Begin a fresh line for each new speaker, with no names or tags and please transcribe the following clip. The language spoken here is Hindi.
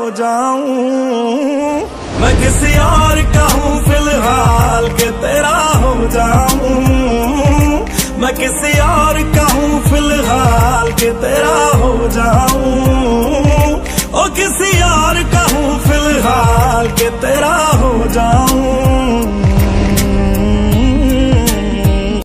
जाऊं। मैं किसी और का हूँ फिलहाल के तेरा हो जाऊं। मैं किसी और का हूँ फिलहाल के तेरा हो जाऊं। ओ किसी और का हूँ फिलहाल के तेरा हो जाऊं।